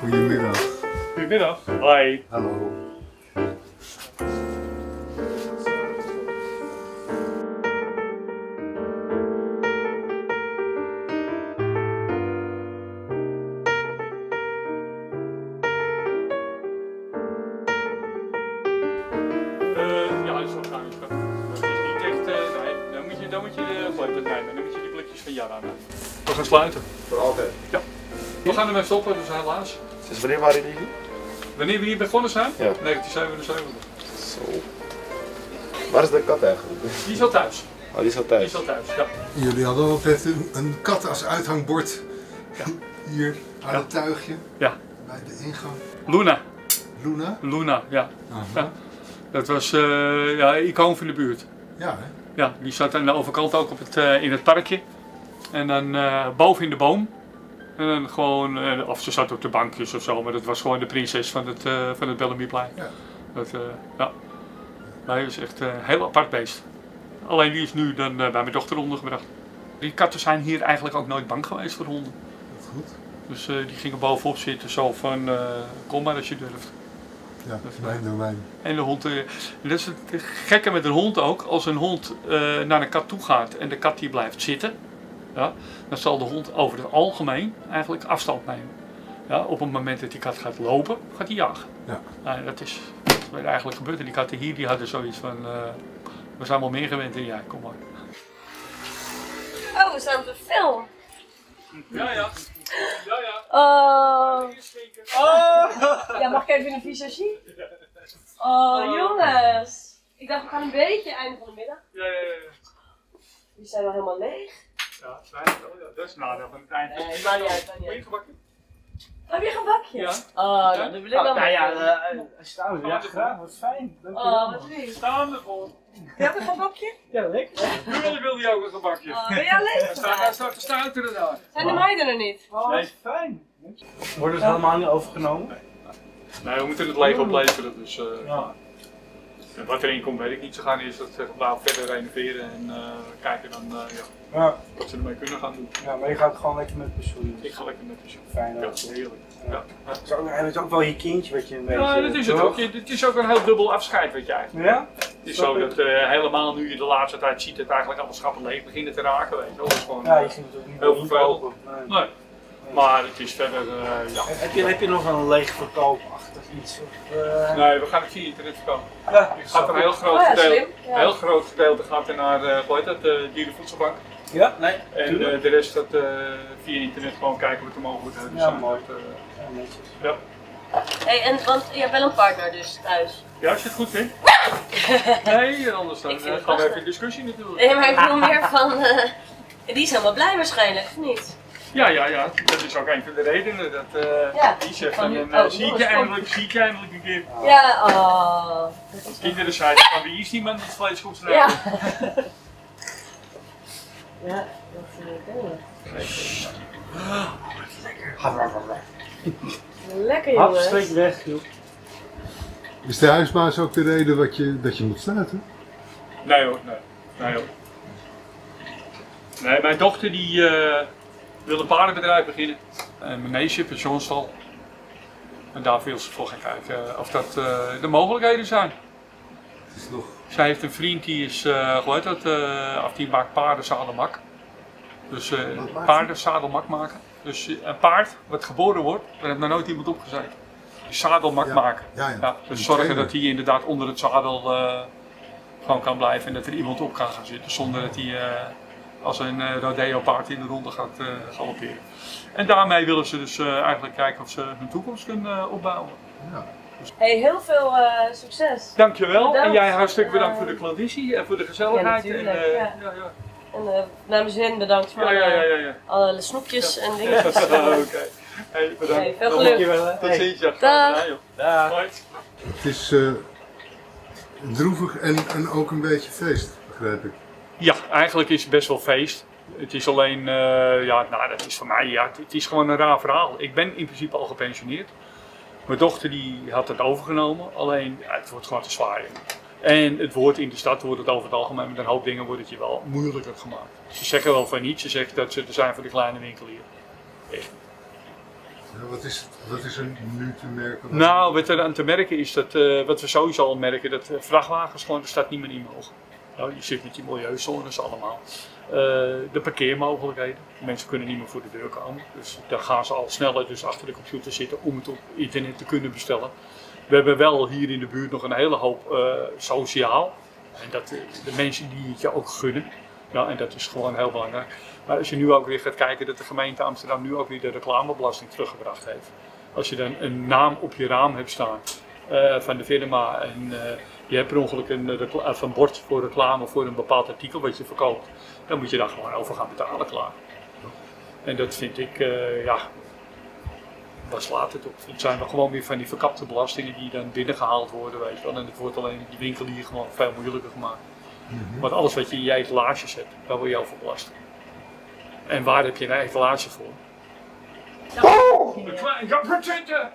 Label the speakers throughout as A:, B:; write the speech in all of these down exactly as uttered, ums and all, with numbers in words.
A: Goedemiddag.
B: Goedemiddag. Hoi.
A: Hallo.
B: Dan moet je de gleupet nemen, dan moet je die blikjes van Jara nemen. We gaan sluiten.
A: Voor altijd?
B: Ja. We gaan ermee stoppen, dus helaas.
A: Sinds wanneer waren jullie hier?
B: Wanneer we hier begonnen zijn?
A: Ja.
B: negentien zevenenzeventig.
A: Zo. Waar is de kat eigenlijk?
B: Die is al thuis.
A: Oh, die is al thuis?
B: Die is al thuis, ja.
C: Jullie hadden altijd een, een kat als uithangbord.
B: Ja.
C: Hier aan
B: Ja.
C: het tuigje.
B: Ja.
C: Bij de ingang.
B: Luna.
C: Luna?
B: Luna, ja.
C: Aha.
B: Ja. Dat was uh, ja, een icoon van de buurt.
C: Ja, hè?
B: Ja, die zat aan de overkant ook op het, uh, in het parkje. En dan uh, boven in de boom. En dan gewoon, uh, of ze zat op de bankjes of zo, maar dat was gewoon de prinses van het, uh, van het Bellamyplein.
C: Ja.
B: Dat, uh, ja. Maar hij is echt uh, een heel apart beest. Alleen die is nu dan uh, bij mijn dochter ondergebracht. Die katten zijn hier eigenlijk ook nooit bang geweest voor honden.
C: Dat is goed.
B: Dus uh, die gingen bovenop zitten zo van, uh, kom maar als je durft.
C: Ja, dat is mijn domein.
B: En de hond, uh, dat is het gekke met een hond ook, als een hond uh, naar een kat toe gaat en de kat die blijft zitten, ja, dan zal de hond over het algemeen eigenlijk afstand nemen. Ja, op het moment dat die kat gaat lopen, gaat hij jagen.
C: Ja.
B: Nou, dat is wat er eigenlijk gebeurt. En die katten hier die hadden zoiets van, uh, we zijn wel meer gewend dan jij, kom maar.
D: Oh, we zijn op de film.
B: Ja, ja. Ja, ja.
D: Oh. Oh. Ja, mag ik even een visagie? Oh, jongens. Ik dacht, we gaan een beetje einde van de middag.
B: Ja, ja, ja.
D: Die zijn al helemaal leeg.
B: Ja, fijn. Dat is het nadeel van het eind.
D: Nee, maakt niet uit, maakt niet uit.
B: Gebakje?
D: Heb je gebakje?
B: Ja.
D: Oh, nou, dat wil ik wel.
E: Nou ja, uh, staan we. Ja, graag. Wat fijn.
D: Oh, wat lief.
B: Staan ervoor.
D: Je hebt een gebakje?
E: Ja, lekker.
B: Nu wil hij ook een gebakje.
D: Oh, ben je alleen?
B: Hij staat, hij staat te stuiteren daar.
D: Zijn de meiden er niet?
E: Oh, nee. Fijn. Wordt het helemaal niet overgenomen?
B: Nee, we moeten het leeg opleveren. Dus, uh,
E: Ja.
B: En wat erin komt weet ik niet. Ze gaan eerst het gebouw verder renoveren en uh, kijken dan uh, ja,
E: Ja.
B: wat ze ermee kunnen gaan doen.
E: Ja, maar je gaat gewoon lekker met pensioen.
B: Ik ga lekker met pensioen.
E: Fijn.
B: Ja,
E: ook.
B: heerlijk.
E: Ja.
B: Ja. Ja.
E: Het is ook, het is ook wel je kindje wat je een beetje...
B: Ja, dat is het ook. Je- Het is ook een heel dubbel afscheid wat jij.
E: Ja?
B: Het is zo dat uh, helemaal nu je de laatste tijd ziet dat eigenlijk alle schappen leeg beginnen te raken. Weet je wel. Dat is gewoon
E: Ja,
B: uh,
E: je ziet het ook niet
B: heel
E: niet
B: vervelend.
E: kopen. Nee.
B: Nee. Maar het is verder, uh, ja.
E: Heb je, heb je nog een leeg verkoopachtig iets? Of, uh...
B: Nee, we gaan het via internet verkopen.
E: Ja,
B: Het gaat een heel groot
D: Oh ja,
B: gedeelte,
D: slim. Ja.
B: een heel groot gedeelte gaat er naar, uh, hoe heet dat, uh, dierenvoedselbank.
E: Ja, nee.
B: En uh, de rest dat uh, via internet gewoon kijken wat er mogelijkheden
E: Ja,
B: zijn.
E: mooi.
B: Dat, uh,
E: Ja, netjes.
B: ja.
D: Hey, en, want je hebt wel een partner dus thuis.
B: ja, als je het goed vindt. Nee, anders dan
D: Ik vind
B: uh,
D: het
B: gaan we
D: lastig.
B: even in discussie natuurlijk.
D: Nee, maar ik bedoel meer van... Uh, die is helemaal blij waarschijnlijk, of niet?
B: Ja, ja, ja. Dat is ook een van de redenen dat uh,
D: Ja.
B: die zegt
D: Van
B: van,
D: nu-
B: uh,
D: oh,
B: zie ik
D: jongens,
B: je
D: kom.
B: eindelijk, zie ik je eindelijk een keer.
D: Ja, oh. Dat is
B: Kinderen zeiden van wie is die man die het vlees goed snijdt?
D: Ja. Ja, dat vind ik ook. Lekker
E: Hapstreek
D: jongens.
E: weg, joh.
C: Is de huisbaas ook de reden wat je, dat je moet sluiten?
B: Nee hoor, nee. Nee hoor. Nee, mijn dochter die uh, wil een paardenbedrijf beginnen. En mijn neefje, pensioenstal. En daar wil ze voor gaan kijken of dat uh, de mogelijkheden zijn.
C: Het is nog...
B: Zij heeft een vriend die is, uh, hoe heet dat, uh, of die maakt paardenzadelmak. Dus uh,
C: Wat maakt die?
B: paardenzadelmak maken. Dus uh, een paard wat geboren wordt, daar heeft nog nooit iemand op gezeten. Dus zadelmak
C: Ja.
B: maken.
C: Ja, ja.
B: Ja, dus
C: Een
B: zorgen
C: trainer.
B: dat hij inderdaad onder het zadel uh, gewoon kan blijven en dat er iemand op kan gaan zitten zonder dat hij uh, als een uh, rodeo paard in de ronde gaat uh, galopperen. En daarmee willen ze dus uh, eigenlijk kijken of ze hun toekomst kunnen uh, opbouwen.
C: Ja.
D: Hey, heel veel uh, succes.
B: Dankjewel
D: Bedankt.
B: en jij hartelijk bedankt
D: Uh,
B: voor de klanditie en voor de gezelligheid.
D: Ja,
B: en,
D: natuurlijk,
B: uh,
D: ja.
B: ja, ja.
D: En uh, namens hen bedankt voor
B: Ja, ja, ja,
D: uh,
B: ja, ja.
D: alle snoepjes en
B: Oké,
D: dingetjes.
B: hey, bedankt.
D: Hey, veel geluk.
E: Dankjewel. hè.
B: Tot
E: Hey.
B: ziens. Ja.
D: Dag.
B: Ja, joh.
E: Dag.
B: Hoi.
C: Het is uh, droevig en, en ook een beetje feest, begrijp ik.
B: Ja, eigenlijk is het best wel feest. Het is alleen, uh, ja, nou dat is voor mij, ja, het is gewoon een raar verhaal. Ik ben in principe al gepensioneerd. Mijn dochter die had het overgenomen, alleen ja, het wordt gewoon te zwaar. En het wordt in de stad wordt het over het algemeen met een hoop dingen wordt het je wel moeilijker gemaakt. Ze zeggen wel van niet, ze zeggen dat ze er zijn voor de kleine winkelier. Echt.
C: Ja, wat, is, wat is er nu te merken?
B: Nou, wat er aan te merken is dat, uh, wat we sowieso al merken, dat uh, vrachtwagens gewoon de stad niet meer in mogen. Nou, je zit met die milieuzones allemaal. Uh, de parkeermogelijkheden. Mensen kunnen niet meer voor de deur komen. Dus dan gaan ze al sneller dus achter de computer zitten om het op internet te kunnen bestellen. We hebben wel hier in de buurt nog een hele hoop uh, sociaal. En dat uh, de mensen die het je ook gunnen. Ja, en dat is gewoon heel belangrijk. Maar als je nu ook weer gaat kijken dat de gemeente Amsterdam nu ook weer de reclamebelasting teruggebracht heeft. Als je dan een naam op je raam hebt staan uh, van de firma en uh, je hebt per ongeluk een, recla- een bord voor reclame voor een bepaald artikel wat je verkoopt, dan moet je daar gewoon over gaan betalen, klaar. En dat vind ik, uh, ja, waar slaat het op? Het zijn wel gewoon weer van die verkapte belastingen die dan binnengehaald worden, weet je wel. En het wordt alleen die winkel hier gewoon veel moeilijker gemaakt. Mm-hmm. Want alles wat je in je etalages hebt, daar word je over belast. En waar heb je een etalage voor?
D: Oh!
B: Een klein kappertje!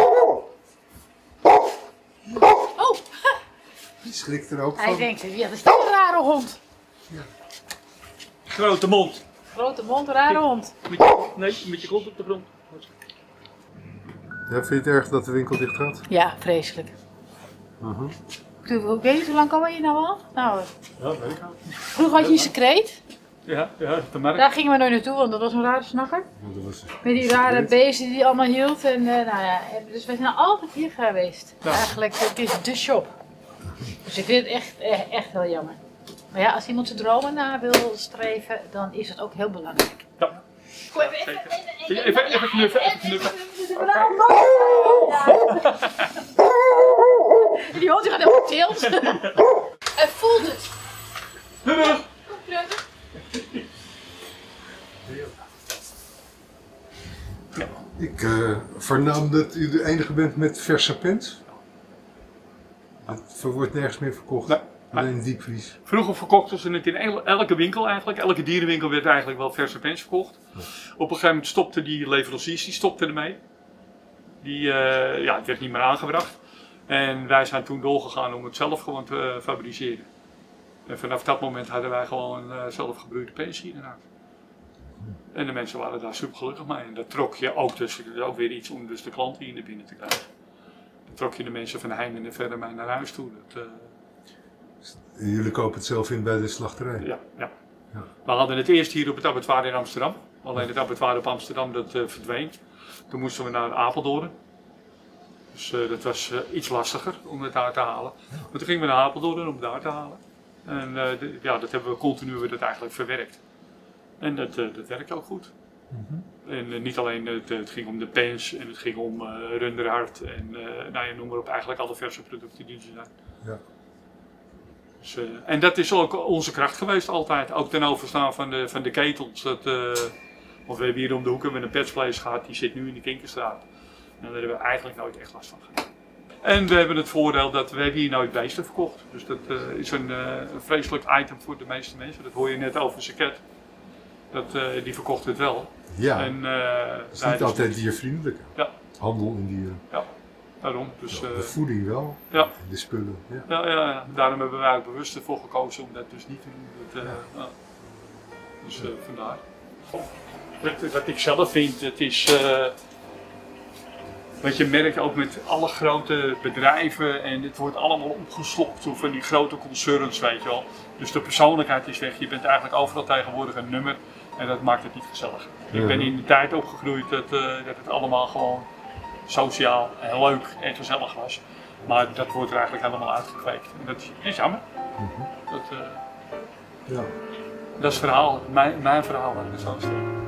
D: Oh!
C: Die schrikt er ook
F: Hij
C: van.
F: denkt, ja, dat is toch een rare hond.
C: Ja.
B: Grote mond.
F: Grote mond, rare hond.
B: Met je, nee, met je kont op de grond.
C: Ja, vind je het erg dat de winkel dicht gaat?
F: Ja, vreselijk.
C: Uh-huh.
F: Ik weet niet, hoe lang komen je nou al? Nou,
B: Ja, weet ik al.
F: vroeger had je een secreet.
B: Ja, ja, te merken.
F: Daar gingen we nooit naartoe, want dat was een rare snakker.
C: Ja, dat was
F: Met die rare beesten die die allemaal hield. En, uh, nou ja, dus wij zijn altijd hier geweest.
B: Ja.
F: Eigenlijk, het is de shop. Dus ik vind het echt, echt, echt heel jammer. Maar ja, als iemand zijn dromen na wil streven, dan is het ook heel belangrijk.
B: Ja.
F: Kom even, even,
B: Even, even, even knuffen, even knuffen.
F: Die hond die gaat helemaal tilt. Hij voelt het.
C: Ik uh, vernam dat u de enige bent met verse pens. Het wordt nergens meer verkocht.
B: Nee.
C: Alleen diepvries.
B: Vroeger verkochten ze het in el- elke winkel eigenlijk. Elke dierenwinkel werd eigenlijk wel verse pens verkocht. Op een gegeven moment stopten die leveranciers die stopten ermee. Die, uh, ja, het werd niet meer aangebracht. En wij zijn toen doorgegaan om het zelf gewoon te uh, fabriceren. En vanaf dat moment hadden wij gewoon uh, zelf gebroeide pens hier inderdaad. En de mensen waren daar super gelukkig mee. En dat trok je ook, dus ook weer iets om dus de klanten hier naar binnen te krijgen. Dan trok je de mensen van heinde en verder mee naar huis toe. Dat, uh,
C: Jullie kopen het zelf in bij de slachterij?
B: Ja, ja.
C: Ja.
B: We hadden het eerst hier op het abattoir in Amsterdam. Alleen het abattoir op Amsterdam dat uh, verdween. Toen moesten we naar Apeldoorn. Dus uh, dat was uh, iets lastiger om het daar te halen. Maar toen gingen we naar Apeldoorn om het daar te halen. En uh, de, ja, dat hebben we continu we dat eigenlijk verwerkt. En dat, uh, dat werkt ook goed. Mm-hmm. En uh, niet alleen, uh, het, het ging om de pens en het ging om uh, runderhart en uh, nou, je noem maar op eigenlijk alle verse producten die er zijn.
C: Ja.
B: Dus, uh, en dat is ook onze kracht geweest altijd, ook ten overstaan van de, van de ketels. Dat, uh, want we hebben hier om de hoek hebben we een Petsplace gehad, die zit nu in de Kinkerstraat. En daar hebben we eigenlijk nooit echt last van gehad. En we hebben het voordeel dat we hebben hier nooit beesten verkocht. Dus dat uh, is een, uh, een vreselijk item voor de meeste mensen. Dat hoor je net over Saket. Dat, uh, die verkocht het wel.
C: Ja,
B: en, uh,
C: het is niet altijd diervriendelijk.
B: Ja.
C: Handel in dieren.
B: Ja, daarom. Dus, uh,
C: de voeding wel,
B: ja.
C: En de spullen. Ja.
B: Ja, ja, ja, daarom hebben wij ook bewust ervoor gekozen om dat dus niet te doen. Dat, uh, ja. Ja. Dus uh, vandaar. Wat, wat ik zelf vind, het is... Uh, wat je merkt ook met alle grote bedrijven en het wordt allemaal opgeslokt door van die grote concerns, weet je wel. Dus de persoonlijkheid is weg. Je bent eigenlijk overal tegenwoordig een nummer en dat maakt het niet gezellig. Ja. Ik ben in de tijd opgegroeid dat, uh, dat het allemaal gewoon sociaal en leuk en gezellig was. Maar dat wordt er eigenlijk helemaal uitgekweekt. En dat is, is jammer. Mm-hmm. Dat, uh,
C: ja.
B: dat is het verhaal, mijn, mijn verhaal, dat is zo sterk.